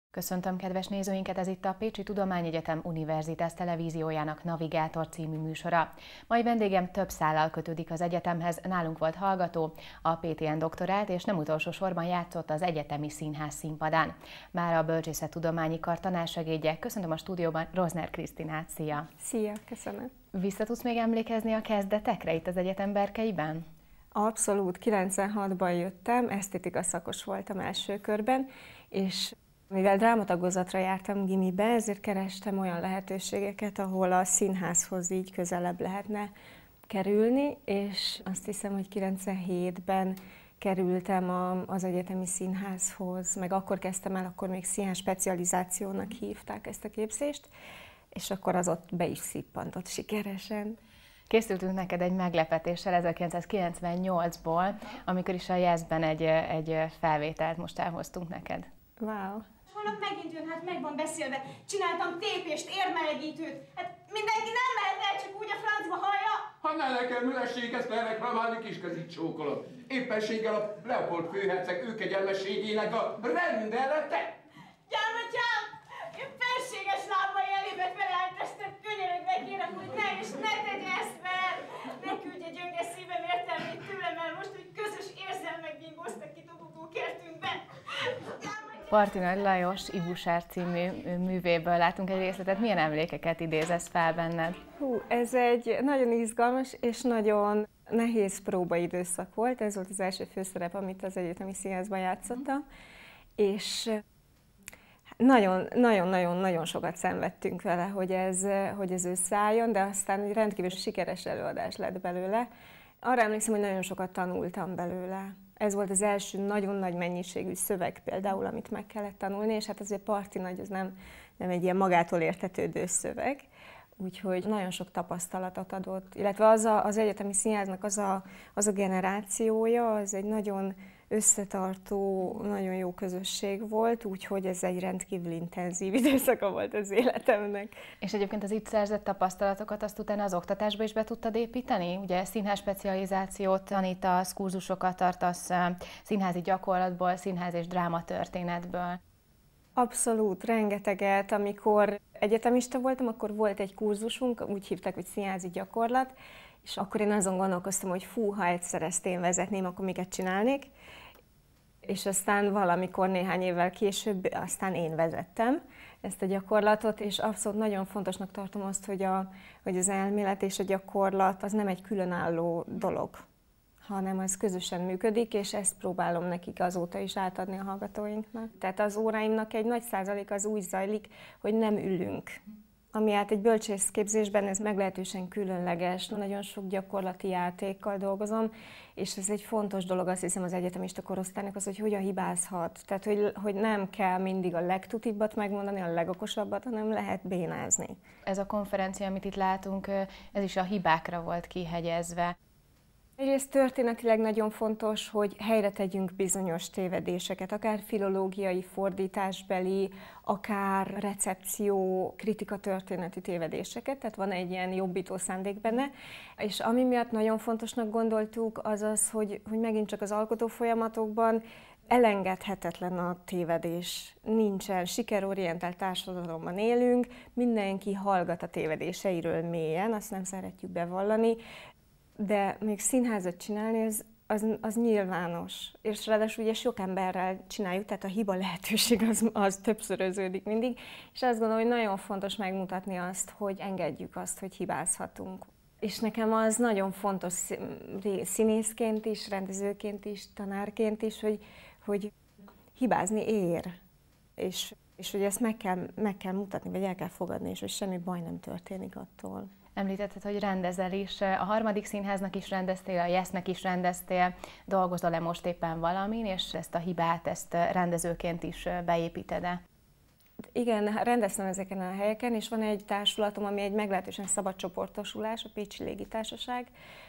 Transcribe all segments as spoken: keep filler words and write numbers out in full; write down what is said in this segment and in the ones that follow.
Köszöntöm kedves nézőinket, ez itt a Pécsi Tudományegyetem Univerzitas Televíziójának Navigátor című műsora. Mai vendégem több szállal kötődik az egyetemhez, nálunk volt hallgató, a pé té en doktorált és nem utolsó sorban játszott az Egyetemi Színház színpadán. Már a Bölcsészettudományi Kar tanársegédje. Köszöntöm a stúdióban Rozner Krisztinát, szia! Szia, köszönöm! Vissza tudsz még emlékezni a kezdetekre itt az egyetem berkeiben? Abszolút, kilencvenhatban jöttem, esztétika szakos voltam első körben, és mivel drámatagozatra jártam gimibe, ezért kerestem olyan lehetőségeket, ahol a színházhoz így közelebb lehetne kerülni, és azt hiszem, hogy kilencvenhétben kerültem a, az Egyetemi Színházhoz, meg akkor kezdtem el, akkor még színház specializációnak hívták ezt a képzést, és akkor az ott be is szippantott sikeresen. Készültünk neked egy meglepetéssel ezerkilencszázkilencvennyolcból, amikor is a Yes-ben egy, egy felvételt most elhoztunk neked. Wow! Holnap megint jön, hát meg van beszélve. Csináltam tépést, érmelegítőt. Hát mindenki nem mehet el, csak úgy a francba hallja. Ha ne nekem ürességhez kell reklamálni, kiskezit csókolom. Éppenséggel a Leopold főherceg őkegyelmességének a rendelete. Gyámbatyám, én felséges lábai elébe feláltestet, könyörögve kérem, hogy ne és ne tegye ezt fel. Ne küldje gyönge szívem értelmét tőlem el most, hogy közös érzelmek bingóztak ki dobogó kertünkben. Parti Nagy Lajos Ibusár című művéből látunk egy részletet. Milyen emlékeket idézesz fel benned? Hú, ez egy nagyon izgalmas és nagyon nehéz próbaidőszak volt. Ez volt az első főszerep, amit az Egyetemi Színházban játszottam. És nagyon-nagyon-nagyon sokat szenvedtünk vele, hogy ez, hogy ez összeálljon, de aztán egy rendkívül sikeres előadás lett belőle. Arra emlékszem, hogy nagyon sokat tanultam belőle. Ez volt az első nagyon nagy mennyiségű szöveg például, amit meg kellett tanulni, és hát azért Parti Nagy, az nem, nem egy ilyen magától értetődő szöveg, úgyhogy nagyon sok tapasztalatot adott, illetve az, a, az Egyetemi Színháznak az a, az a generációja, az egy nagyon összetartó, nagyon jó közösség volt, úgyhogy ez egy rendkívül intenzív időszaka volt az életemnek. És egyébként az itt szerzett tapasztalatokat azt utána az oktatásba is be tudtad építeni? Ugye színház specializációt tanítasz, kurzusokat tartasz színházi gyakorlatból, színház és drámatörténetből. Abszolút, rengeteget. Amikor egyetemista voltam, akkor volt egy kurzusunk, úgy hívták, hogy színházi gyakorlat, és akkor én azon gondolkoztam, hogy fú, ha egyszer ezt én vezetném, akkor miket csinálnék. És aztán valamikor néhány évvel később aztán én vezettem ezt a gyakorlatot, és abszolút nagyon fontosnak tartom azt, hogy, a, hogy az elmélet és a gyakorlat az nem egy különálló dolog, hanem az közösen működik, és ezt próbálom nekik azóta is átadni a hallgatóinknak. Tehát az óráimnak egy nagy százalék az úgy zajlik, hogy nem ülünk. Ami hát egy bölcsészképzésben ez meglehetősen különleges, nagyon sok gyakorlati játékkal dolgozom, és ez egy fontos dolog, azt hiszem az egyetemista korosztálynak az, hogy hogyan hibázhat. Tehát, hogy, hogy nem kell mindig a legtutibbat megmondani, a legokosabbat, hanem lehet bénázni. Ez a konferencia, amit itt látunk, ez is a hibákra volt kihegyezve. Egyrészt történetileg nagyon fontos, hogy helyre tegyünk bizonyos tévedéseket, akár filológiai, fordításbeli, akár recepció, kritikatörténeti tévedéseket, tehát van egy ilyen jobbító szándék benne. És ami miatt nagyon fontosnak gondoltuk, az az, hogy, hogy megint csak az alkotó folyamatokban elengedhetetlen a tévedés. Nincsen, sikerorientált társadalomban élünk, mindenki hallgat a tévedéseiről mélyen, azt nem szeretjük bevallani, de még színházat csinálni, az, az, az nyilvános. És ráadásul ugye sok emberrel csináljuk, tehát a hiba lehetőség az, az többszöröződik mindig. És azt gondolom, hogy nagyon fontos megmutatni azt, hogy engedjük azt, hogy hibázhatunk. És nekem az nagyon fontos színészként is, rendezőként is, tanárként is, hogy, hogy hibázni ér. És, és hogy ezt meg kell, meg kell mutatni, vagy el kell fogadni, és hogy semmi baj nem történik attól. Említetted, hogy rendezel is. A Harmadik Színháznak is rendeztél, a Yes-nek is rendeztél. Dolgozol-e most éppen valamin, és ezt a hibát, ezt rendezőként is beépíted-e? Igen, rendeztem ezeken a helyeken, és van egy társulatom, ami egy meglehetősen szabad csoportosulás, a Pécsi Légitársaság,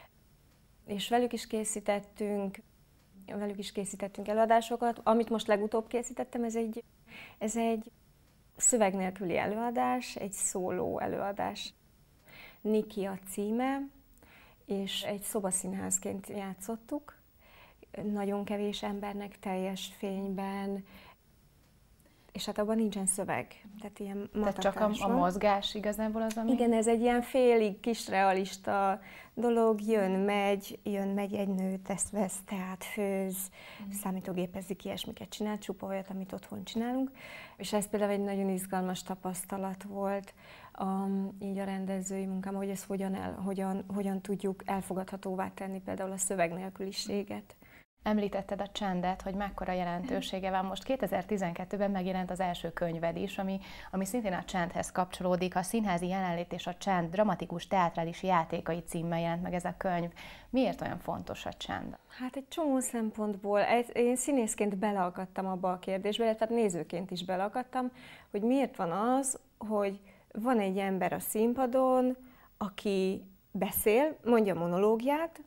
és velük is készítettünk, velük is készítettünk előadásokat. Amit most legutóbb készítettem, ez egy, ez egy szöveg nélküli előadás, egy szóló előadás. Niki a címe, és egy szobaszínházként játszottuk. Nagyon kevés embernek teljes fényben. és hát abban nincsen szöveg, tehát ilyen matatás. Tehát csak a, a mozgás igazából az, ami... Igen, ez egy ilyen félig kis realista dolog, jön, megy, jön, megy egy nő, tesz, vesz, teát főz, mm. számítógépezik, ilyesmiket csinál, csupa olyat, amit otthon csinálunk. És ez például egy nagyon izgalmas tapasztalat volt, um, így a rendezői munkám, hogy ezt hogyan, el, hogyan, hogyan tudjuk elfogadhatóvá tenni például a szöveg nélküliséget. Említetted a csendet, hogy mekkora jelentősége van. Most kétezer-tizenkettőben megjelent az első könyved is, ami, ami szintén a csendhez kapcsolódik. A színházi jelenlét és a csend dramatikus teátrális játékai címmel jelent meg ez a könyv. Miért olyan fontos a csend? Hát egy csomó szempontból. Én színészként beleakadtam abba a kérdésbe, tehát nézőként is beleakadtam, hogy miért van az, hogy van egy ember a színpadon, aki beszél, mondja monológiát,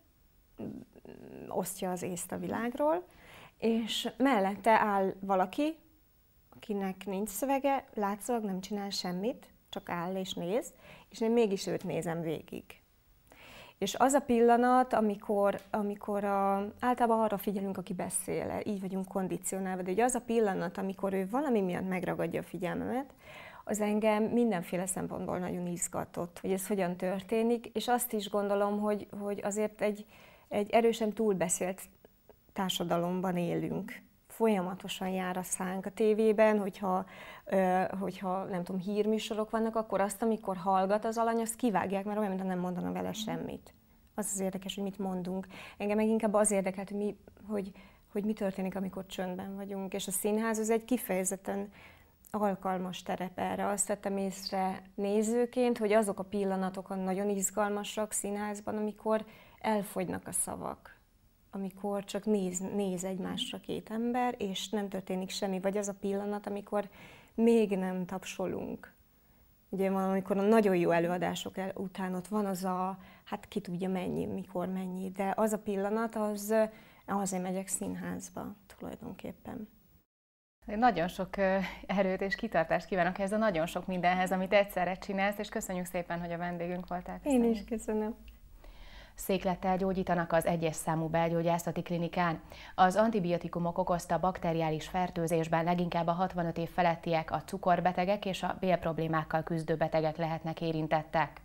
osztja az észt a világról, és mellette áll valaki, akinek nincs szövege, látszólag nem csinál semmit, csak áll és néz, és én mégis őt nézem végig. És az a pillanat, amikor, amikor a, általában arra figyelünk, aki beszél, így vagyunk kondicionálva, de ugye az a pillanat, amikor ő valami miatt megragadja a figyelmemet, az engem mindenféle szempontból nagyon izgatott, hogy ez hogyan történik, és azt is gondolom, hogy, hogy azért egy Egy erősen túlbeszélt társadalomban élünk. Folyamatosan jár a szánk a tévében, hogyha, ö, hogyha nem tudom, hírműsorok vannak, akkor azt, amikor hallgat az alany, azt kivágják, mert olyan, mintha nem mondana vele semmit. Az az érdekes, hogy mit mondunk. Engem meg inkább az érdekelt, hogy mi, hogy, hogy mi történik, amikor csöndben vagyunk. És a színház az egy kifejezetten alkalmas terep erre. Azt vettem észre nézőként, hogy azok a pillanatok nagyon izgalmasak színházban, amikor elfogynak a szavak, amikor csak néz, néz egymásra két ember, és nem történik semmi, vagy az a pillanat, amikor még nem tapsolunk. Ugye van, amikor a nagyon jó előadások el, után ott van az a, hát ki tudja mennyi, mikor mennyi, de az a pillanat, az azért megyek színházba tulajdonképpen. Nagyon sok erőt és kitartást kívánok ehhez a nagyon sok mindenhez, amit egyszerre csinálsz, és köszönjük szépen, hogy a vendégünk voltál. Köszönjük. Én is köszönöm. Széklettel gyógyítanak az egyes számú belgyógyászati klinikán. Az antibiotikumok okozta bakteriális fertőzésben leginkább a hatvanöt év felettiek, a cukorbetegek és a bélproblémákkal küzdő betegek lehetnek érintettek.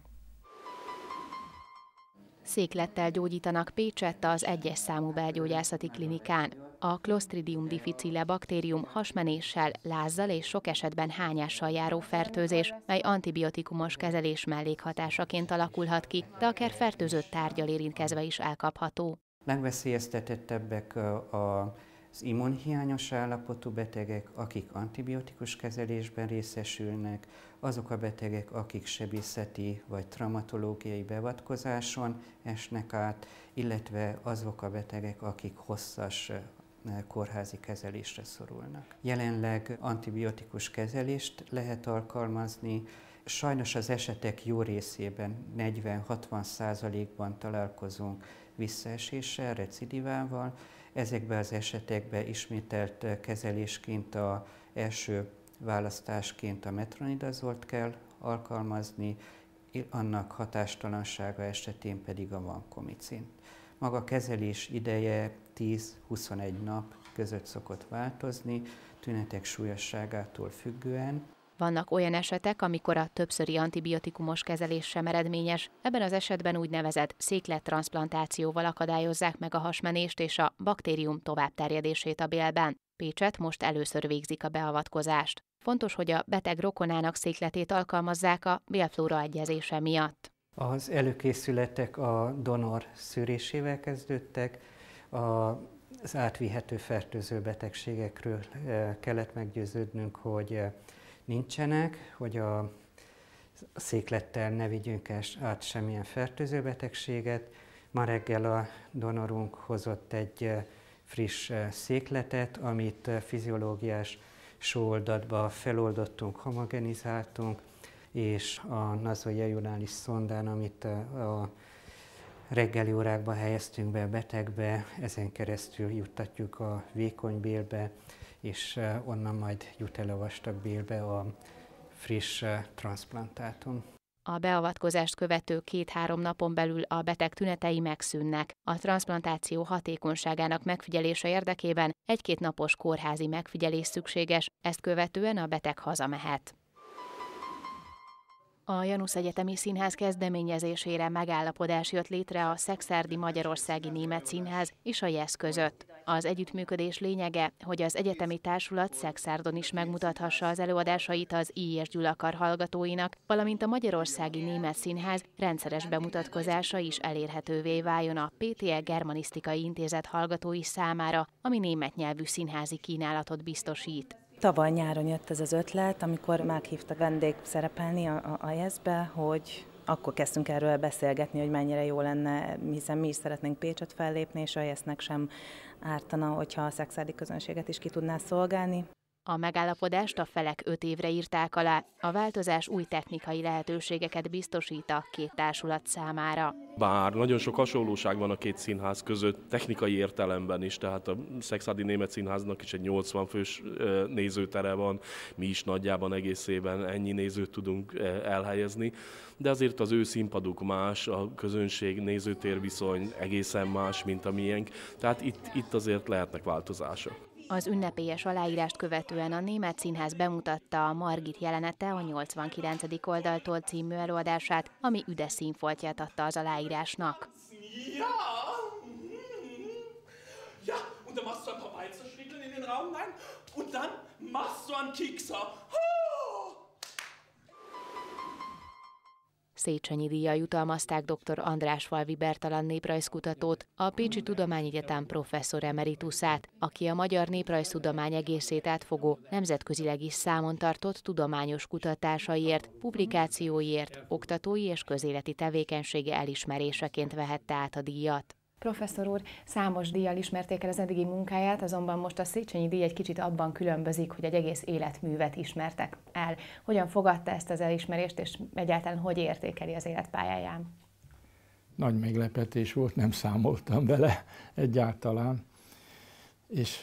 Széklettel gyógyítanak Pécsett az egyes számú belgyógyászati klinikán. A Clostridium difficile baktérium hasmenéssel, lázzal és sok esetben hányással járó fertőzés, mely antibiotikumos kezelés mellékhatásaként alakulhat ki, de akár fertőzött tárggyal érintkezve is elkapható. Legveszélyeztetettebbek az immunhiányos állapotú betegek, akik antibiotikus kezelésben részesülnek, azok a betegek, akik sebészeti vagy traumatológiai beavatkozáson esnek át, illetve azok a betegek, akik hosszas kórházi kezelésre szorulnak. Jelenleg antibiotikus kezelést lehet alkalmazni. Sajnos az esetek jó részében, negyven-hatvan százalékban találkozunk visszaeséssel, recidivával. Ezekben az esetekben ismételt kezelésként az első választásként a metronidazolt kell alkalmazni, annak hatástalansága esetén pedig a vancomicint. Maga a kezelés ideje tíz-huszonegy nap között szokott változni, tünetek súlyosságától függően. Vannak olyan esetek, amikor a többszöri antibiotikumos kezelés sem eredményes, ebben az esetben úgynevezett széklettranszplantációval akadályozzák meg a hasmenést és a baktérium továbbterjedését a bélben. Pécsett most először végzik a beavatkozást. Fontos, hogy a beteg rokonának székletét alkalmazzák a bélflóra egyezése miatt. Az előkészületek a donor szűrésével kezdődtek, az átvihető fertőző betegségekről kellett meggyőződnünk, hogy nincsenek, hogy a széklettel ne vigyünk át semmilyen fertőző betegséget. Ma reggel a donorunk hozott egy friss székletet, amit fiziológiás sóoldatba feloldottunk, homogenizáltunk, és a nazoieurális szondán, amit a reggeli órákban helyeztünk be a betegbe, ezen keresztül juttatjuk a vékony bélbe, és onnan majd jut el a vastag bélbe a friss transzplantátum. A beavatkozást követő két-három napon belül a beteg tünetei megszűnnek. A transzplantáció hatékonyságának megfigyelése érdekében egy-két napos kórházi megfigyelés szükséges, ezt követően a beteg hazamehet. A Janusz Egyetemi Színház kezdeményezésére megállapodás jött létre a Szekszárdi Magyarországi Német Színház és a jesz között. Az együttműködés lényege, hogy az egyetemi társulat Szekszárdon is megmutathassa az előadásait az I. és Gyula Kar hallgatóinak, valamint a Magyarországi Német Színház rendszeres bemutatkozása is elérhetővé váljon a pé té e Germanisztikai Intézet hallgatói számára, ami német nyelvű színházi kínálatot biztosít. Tavaly nyáron jött ez az ötlet, amikor meghívtak vendég szerepelni a, a jeszbe, hogy akkor kezdtünk erről beszélgetni, hogy mennyire jó lenne, hiszen mi is szeretnénk Pécsett fellépni, és a jesznek sem ártana, hogyha a szekszárdi közönséget is ki tudná szolgálni. A megállapodást a felek öt évre írták alá, a változás új technikai lehetőségeket biztosít a két társulat számára. Bár nagyon sok hasonlóság van a két színház között, technikai értelemben is, tehát a Szekszárdi Német Színháznak is egy nyolcvan fős nézőtere van, mi is nagyjában egészében ennyi nézőt tudunk elhelyezni, de azért az ő színpaduk más, a közönség nézőtérviszony egészen más, mint a miénk, tehát itt, itt azért lehetnek változások. Az ünnepélyes aláírást követően a Német Színház bemutatta a Margit jelenete a nyolcvankilencedik oldaltól című előadását, ami üdes színfoltját adta az aláírásnak. Ja, ja, und dann machst du ein paar Walzerschriegeln in den Raum rein und dann machst du einen Kiekser. Széchenyi díjjal jutalmazták dr. Andrásfalvi Bertalan néprajzkutatót, a Pécsi Tudományegyetem professzor emeritusát, aki a magyar néprajztudomány egészét átfogó, nemzetközileg is számon tartott tudományos kutatásaiért, publikációiért, oktatói és közéleti tevékenysége elismeréseként vehette át a díjat. Professzor úr, számos díjjal ismerték el az eddigi munkáját, azonban most a Széchenyi díj egy kicsit abban különbözik, hogy egy egész életművet ismertek el. Hogyan fogadta ezt az elismerést, és egyáltalán hogy értékeli az életpályáján? Nagy meglepetés volt, nem számoltam vele egyáltalán, és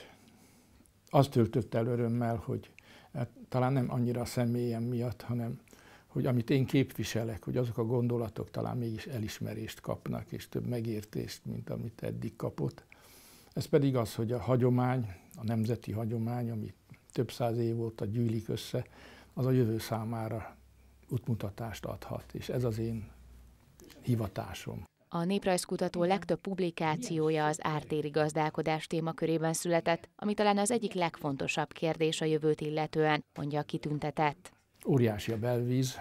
azt töltött el örömmel, hogy hát, talán nem annyira a személyem miatt, hanem hogy amit én képviselek, hogy azok a gondolatok talán mégis elismerést kapnak, és több megértést, mint amit eddig kapott. Ez pedig az, hogy a hagyomány, a nemzeti hagyomány, ami több száz év óta gyűlik össze, az a jövő számára útmutatást adhat, és ez az én hivatásom. A néprajzkutató legtöbb publikációja az ártéri gazdálkodás témakörében született, ami talán az egyik legfontosabb kérdés a jövőt illetően, mondja a kitüntetett. Óriási a belvíz.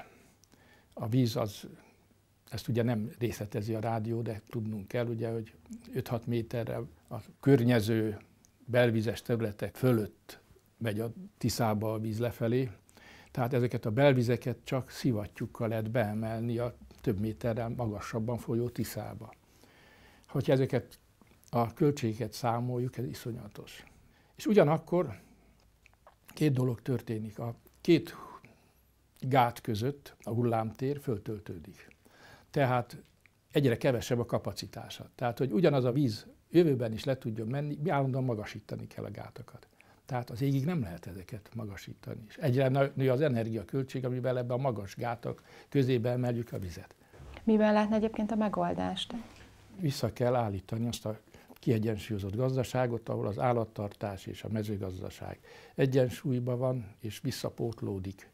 A víz az, ezt ugye nem részletezi a rádió, de tudnunk kell, ugye, hogy öt-hat méterrel a környező belvízes területek fölött megy a Tiszába a víz lefelé. Tehát ezeket a belvizeket csak szivattyúkkal lehet beemelni a több méterrel magasabban folyó Tiszába. Hogyha ezeket a költségeket számoljuk, ez iszonyatos. És ugyanakkor két dolog történik. A két gát között a hullámtér föltöltődik. Tehát egyre kevesebb a kapacitása. Tehát, hogy ugyanaz a víz jövőben is le tudjon menni, mi állandóan magasítani kell a gátakat. Tehát az égig nem lehet ezeket magasítani. És egyre nő az energiaköltség, amivel ebbe a magas gátak közébe emeljük a vizet. Miben látna egyébként a megoldást? Vissza kell állítani azt a kiegyensúlyozott gazdaságot, ahol az állattartás és a mezőgazdaság egyensúlyban van, és visszapótlódik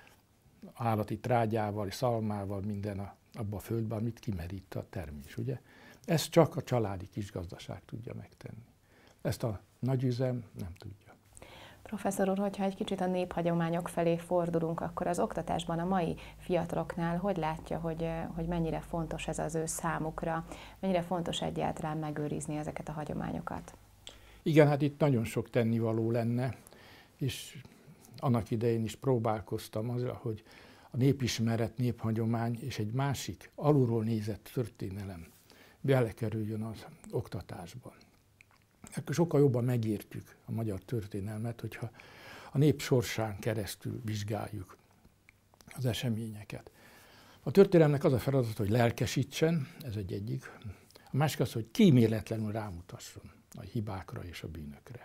állati trágyával, szalmával minden a, abba a földben, amit kimerít a termés, ugye? Ezt csak a családi kisgazdaság tudja megtenni. Ezt a nagyüzem nem tudja. Professzor úr, hogyha egy kicsit a néphagyományok felé fordulunk, akkor az oktatásban a mai fiataloknál hogy látja, hogy, hogy mennyire fontos ez az ő számukra, mennyire fontos egyáltalán megőrizni ezeket a hagyományokat? Igen, hát itt nagyon sok tennivaló lenne, és annak idején is próbálkoztam azzal, hogy a népismeret, néphagyomány és egy másik, alulról nézett történelem belekerüljön az oktatásban. Akkor sokkal jobban megértjük a magyar történelmet, hogyha a nép sorsán keresztül vizsgáljuk az eseményeket. A történelemnek az a feladat, hogy lelkesítsen, ez egy egyik. A másik az, hogy kíméletlenül rámutasson a hibákra és a bűnökre.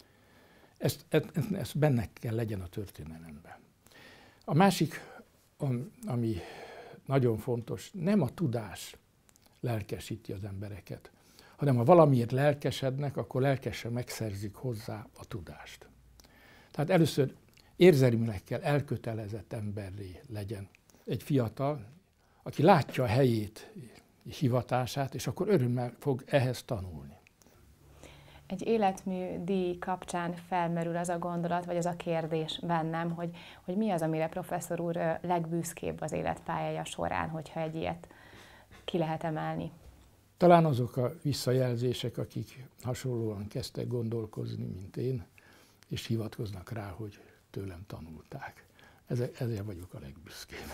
Ezt, ezt, ezt benne kell legyen a történelemben. A másik, ami nagyon fontos, nem a tudás lelkesíti az embereket, hanem ha valamiért lelkesednek, akkor lelkesen megszerzik hozzá a tudást. Tehát először érzelmileg kell elkötelezett emberré legyen egy fiatal, aki látja a helyét, hivatását, és akkor örömmel fog ehhez tanulni. Egy életmű díj kapcsán felmerül az a gondolat, vagy az a kérdés bennem, hogy, hogy mi az, amire professzor úr legbüszkébb az életpályája során, hogyha egy ilyet ki lehet emelni. Talán azok a visszajelzések, akik hasonlóan kezdtek gondolkozni, mint én, és hivatkoznak rá, hogy tőlem tanulták. Ezért vagyok a legbüszkébb.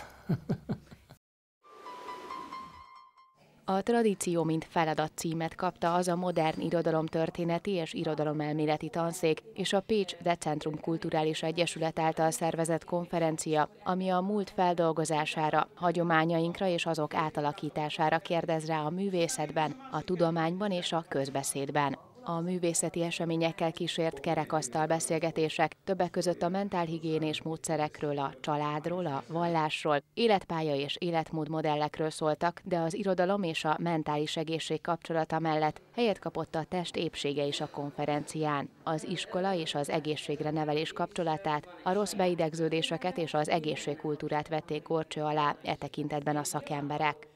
A Tradíció mint feladat címet kapta az a modern irodalomtörténeti és irodalomelméleti tanszék és a Pécs Decentrum Kulturális Egyesület által szervezett konferencia, ami a múlt feldolgozására, hagyományainkra és azok átalakítására kérdez rá a művészetben, a tudományban és a közbeszédben. A művészeti eseményekkel kísért kerekasztal beszélgetések többek között a mentálhigiénés módszerekről, a családról, a vallásról, életpálya és életmódmodellekről szóltak, de az irodalom és a mentális egészség kapcsolata mellett helyet kapott a test épsége is a konferencián. Az iskola és az egészségre nevelés kapcsolatát, a rossz beidegződéseket és az egészségkultúrát vették górcső alá e tekintetben a szakemberek.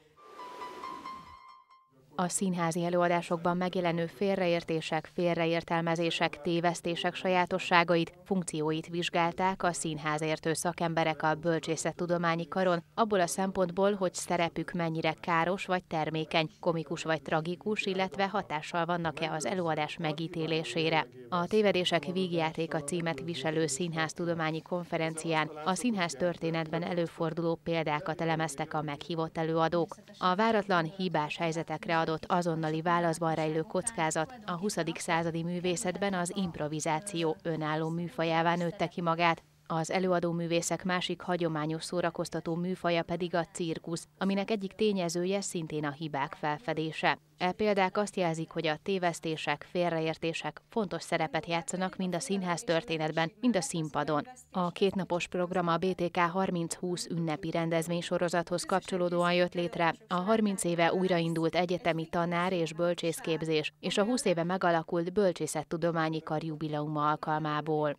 A színházi előadásokban megjelenő félreértések, félreértelmezések, tévesztések sajátosságait, funkcióit vizsgálták a színházértő szakemberek a Bölcsészettudományi Karon, abból a szempontból, hogy szerepük mennyire káros vagy termékeny, komikus vagy tragikus, illetve hatással vannak-e az előadás megítélésére. A Tévedések vígjátéka címet viselő színháztudományi konferencián a színház történetben előforduló példákat elemeztek a meghívott előadók. A váratlan, hibás helyzetekre adott azonnali válaszban rejlő kockázat a huszadik századi művészetben az improvizáció önálló műfajává nőtte ki magát. Az előadó művészek másik hagyományos szórakoztató műfaja pedig a cirkusz, aminek egyik tényezője szintén a hibák felfedése. E példák azt jelzik, hogy a tévesztések, félreértések fontos szerepet játszanak mind a színház történetben, mind a színpadon. A kétnapos program a bé té ká harminc húsz ünnepi rendezvénysorozathoz kapcsolódóan jött létre, a harminc éve újraindult egyetemi tanár és bölcsészképzés és a húsz éve megalakult Bölcsészettudományi Kar jubileuma alkalmából.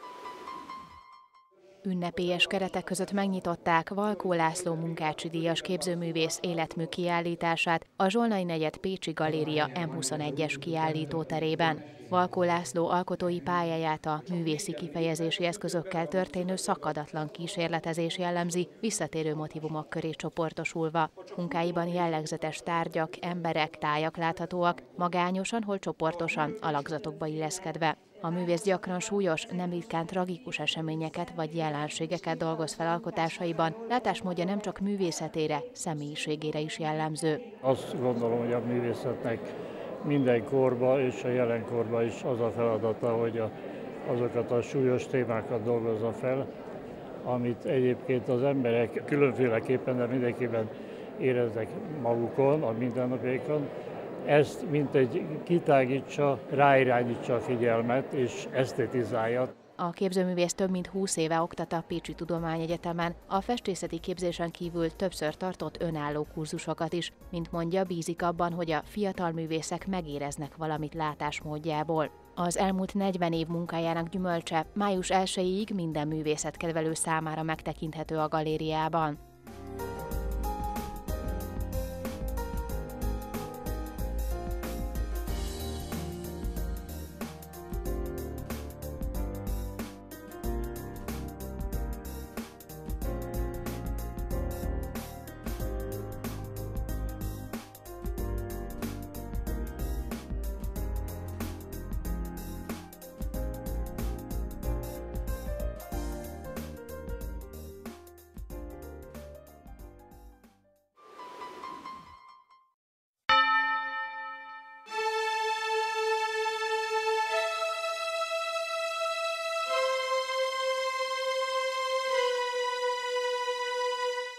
Ünnepélyes keretek között megnyitották Valkó László Munkácsi díjas képzőművész életmű kiállítását a Zsolnay negyed Pécsi Galéria em huszonegyes kiállítóterében. Valkó László alkotói pályáját a művészi kifejezési eszközökkel történő szakadatlan kísérletezés jellemzi, visszatérő motivumok köré csoportosulva. Munkáiban jellegzetes tárgyak, emberek, tájak láthatóak, magányosan, hol csoportosan, alakzatokba illeszkedve. A művész gyakran súlyos, nem ritkán tragikus eseményeket vagy jelenségeket dolgoz fel alkotásaiban, látásmódja nem csak művészetére, személyiségére is jellemző. Azt gondolom, hogy a művészetnek minden korban és a jelenkorban is az a feladata, hogy a, azokat a súlyos témákat dolgozza fel, amit egyébként az emberek különféleképpen, de mindenképpen éreznek magukon, a mindennapjaikon. Ezt mint egy kitágítsa, ráirányítsa a figyelmet és esztetizálja. A képzőművész több mint húsz éve oktat a Pécsi Tudományegyetemen, a festészeti képzésen kívül többször tartott önálló kurzusokat is. Mint mondja, bízik abban, hogy a fiatal művészek megéreznek valamit látásmódjából. Az elmúlt negyven év munkájának gyümölcse május elsejéig minden művészetkedvelő számára megtekinthető a galériában.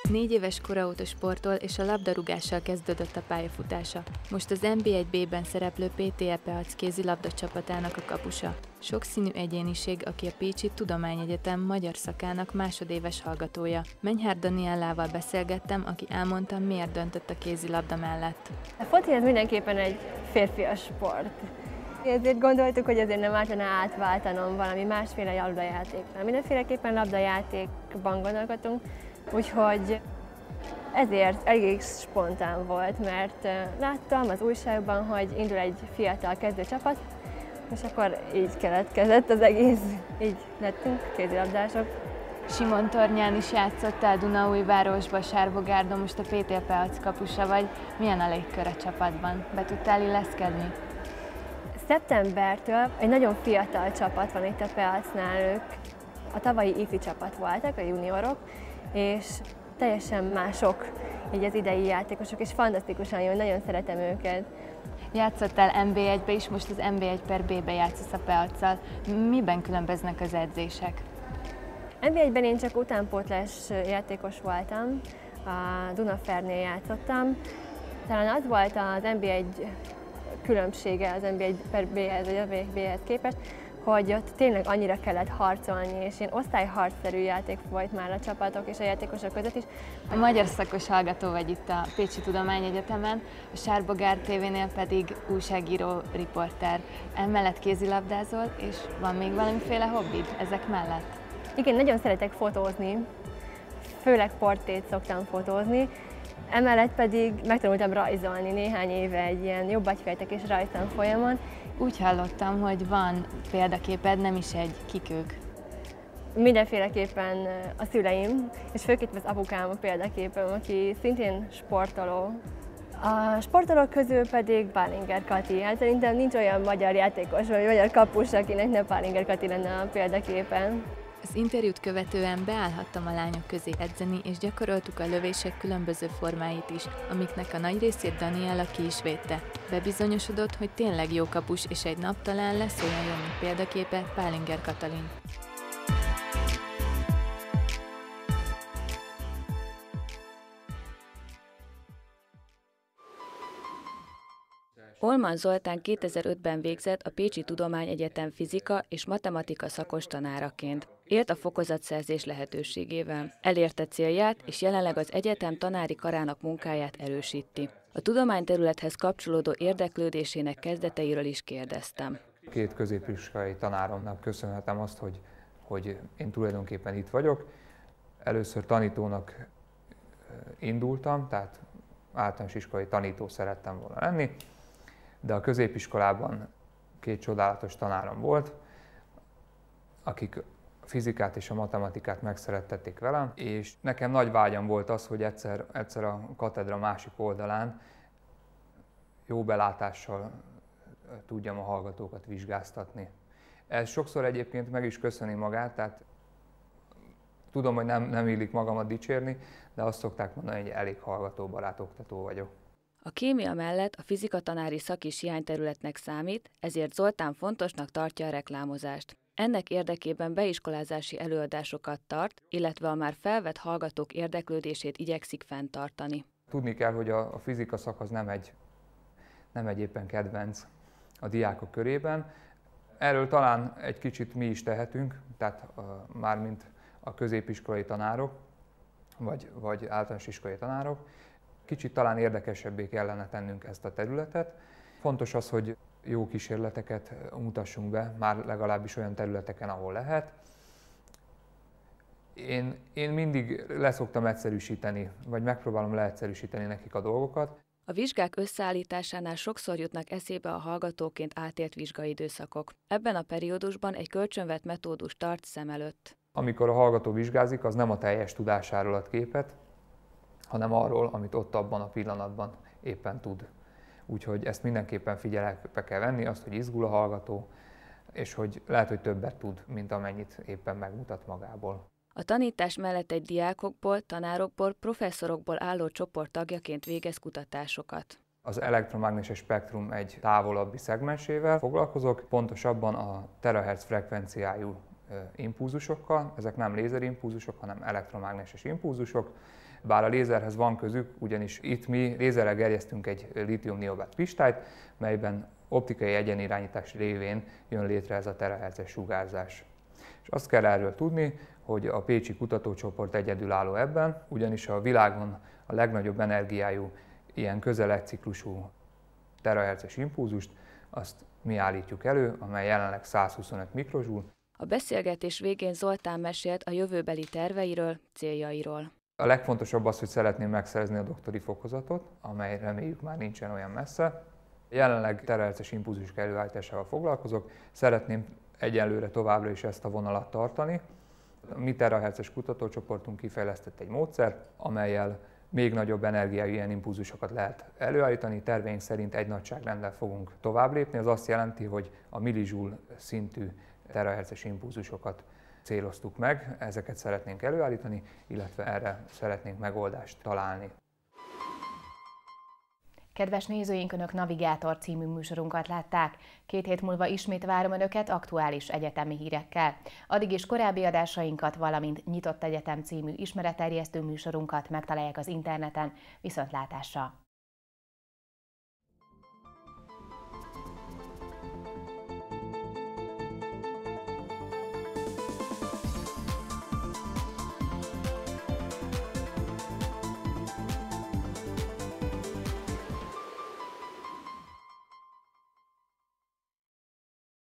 Négy éves kora óta sportol, és a labdarúgással kezdődött a pályafutása. Most az en bé egy bé-ben szereplő pé té e Peac kézilabda csapatának a kapusa. Sokszínű egyéniség, aki a Pécsi Tudományegyetem magyar szakának másodéves hallgatója. Menyhár Daniellával beszélgettem, aki elmondta, miért döntött a kézilabda mellett. A foci ez mindenképpen egy férfias sport. Ezért gondoltuk, hogy azért nem ártana átváltanom valami másféle labdajátékra. Mindenféleképpen labdajátékban gondolkodtunk, úgyhogy ezért elég spontán volt, mert láttam az újságban, hogy indul egy fiatal kezdőcsapat, és akkor így keletkezett az egész, így lettünk kézilabdások. Simontornyán is játszottál, Dunaújvárosba, Sárbogárdon, most a pé té e Peac kapusa vagy. Milyen a légkör a csapatban? Be tudtál illeszkedni? Szeptembertől egy nagyon fiatal csapat van itt a Peacnál, ők a tavalyi ifi csapat voltak, a juniorok, és teljesen mások így az idei játékosok, és fantasztikusan jó, nagyon szeretem őket. Játszottál en bé egybe is, most az en bé egy per bé-be játszasz a Peacsal. Miben különböznek az edzések? en bé egyben én csak utánpótlás játékos voltam, a Dunafernél játszottam. Talán az volt az en bé egy különbsége az en bé egy per bé-hez, vagy en bé egy-hez képest, hogy ott tényleg annyira kellett harcolni, és ilyen osztályharcszerű játék volt már a csapatok és a játékosok között is. A magyar szakos hallgató vagy itt a Pécsi Tudományegyetemen, a Sárbogárd té vénél pedig újságíró, riporter. Emellett kézilabdázol, és van még valamiféle hobbid ezek mellett? Igen, nagyon szeretek fotózni, főleg portrét szoktam fotózni. Emellett pedig megtanultam rajzolni néhány éve egy ilyen jobb agyfejtekés rajztanfolyamon. Úgy hallottam, hogy van példaképed, nem is egy, kik ők? Mindenféleképpen a szüleim, és főképp az apukám a példaképem, aki szintén sportoló. A sportolók közül pedig Pálinger Kati. Hát szerintem nincs olyan magyar játékos, vagy magyar kapus, akinek ne Pálinger Kati lenne a példaképen. Az interjút követően beállhattam a lányok közé edzeni, és gyakoroltuk a lövések különböző formáit is, amiknek a nagy részét Daniella ki is védte. Bebizonyosodott, hogy tényleg jó kapus, és egy nap talán lesz olyan jó, mint példaképe Pálinger Katalin. Olman Zoltán kétezer-ötben végzett a Pécsi Tudományegyetem fizika és matematika szakos tanáraként. Élt a fokozatszerzés lehetőségével. Elérte célját, és jelenleg az egyetem tanári karának munkáját erősíti. A tudományterülethez kapcsolódó érdeklődésének kezdeteiről is kérdeztem. Két középiskolai tanáromnak köszönhetem azt, hogy, hogy én tulajdonképpen itt vagyok. Először tanítónak indultam, tehát általános iskolai tanító szerettem volna lenni, de a középiskolában két csodálatos tanárom volt, akik a fizikát és a matematikát megszerettették velem, és nekem nagy vágyam volt az, hogy egyszer, egyszer a katedra másik oldalán jó belátással tudjam a hallgatókat vizsgáztatni. Ez sokszor egyébként meg is köszöni magát, tehát tudom, hogy nem, nem illik magamat dicsérni, de azt szokták mondani, hogy elég hallgatóbarát oktató vagyok. A kémia mellett a fizikatanári szak is hiányterületnek számít, ezért Zoltán fontosnak tartja a reklámozást. Ennek érdekében beiskolázási előadásokat tart, illetve a már felvett hallgatók érdeklődését igyekszik fenntartani. Tudni kell, hogy a, a fizika szak az nem egy, nem egy éppen kedvenc a diákok körében. Erről talán egy kicsit mi is tehetünk, tehát a, mármint a középiskolai tanárok, vagy, vagy általános iskolai tanárok. Kicsit talán érdekesebbé kellene tennünk ezt a területet. Fontos az, hogy jó kísérleteket mutassunk be, már legalábbis olyan területeken, ahol lehet. Én, én mindig leszoktam egyszerűsíteni, vagy megpróbálom leegyszerűsíteni nekik a dolgokat. A vizsgák összeállításánál sokszor jutnak eszébe a hallgatóként átélt vizsgaidőszakok. Ebben a periódusban egy kölcsönvett metódus tart szem előtt. Amikor a hallgató vizsgázik, az nem a teljes tudásáról ad képet, hanem arról, amit ott abban a pillanatban éppen tud. Úgyhogy ezt mindenképpen figyelembe kell venni, azt, hogy izgul a hallgató, és hogy lehet, hogy többet tud, mint amennyit éppen megmutat magából. A tanítás mellett egy diákokból, tanárokból, professzorokból álló csoport tagjaként végez kutatásokat. Az elektromágneses spektrum egy távolabbi szegmensével foglalkozok, pontosabban a terahertz frekvenciájú impulzusokkal. Ezek nem lézerimpulzusok, hanem elektromágneses impulzusok. Bár a lézerhez van közük, ugyanis itt mi lézerrel gerjesztünk egy lítium-niobát kristályt, melyben optikai egyenirányítás révén jön létre ez a terahertzes sugárzás. És azt kell erről tudni, hogy a pécsi kutatócsoport egyedülálló ebben, ugyanis a világon a legnagyobb energiájú, ilyen közel egy ciklusú terahertzes impulzust, azt mi állítjuk elő, amely jelenleg száz huszonöt mikrojoule. A beszélgetés végén Zoltán mesélt a jövőbeli terveiről, céljairól. A legfontosabb az, hogy szeretném megszerezni a doktori fokozatot, amely reméljük már nincsen olyan messze. Jelenleg terahertzes impulzusok előállításával foglalkozok, szeretném egyelőre továbbra is ezt a vonalat tartani. A mi terahertzes kutatócsoportunk kifejlesztett egy módszert, amellyel még nagyobb energiájú ilyen impulzusokat lehet előállítani. Terveink szerint egy nagyságrenddel fogunk tovább lépni. Ez azt jelenti, hogy a millijoule szintű terahertzes impulzusokat céloztuk meg, ezeket szeretnénk előállítani, illetve erre szeretnénk megoldást találni. Kedves nézőink, Önök Navigátor című műsorunkat látták. Két hét múlva ismét várom Önöket aktuális egyetemi hírekkel. Addig is korábbi adásainkat, valamint Nyitott Egyetem című ismeretterjesztő műsorunkat megtalálják az interneten. Viszontlátásra!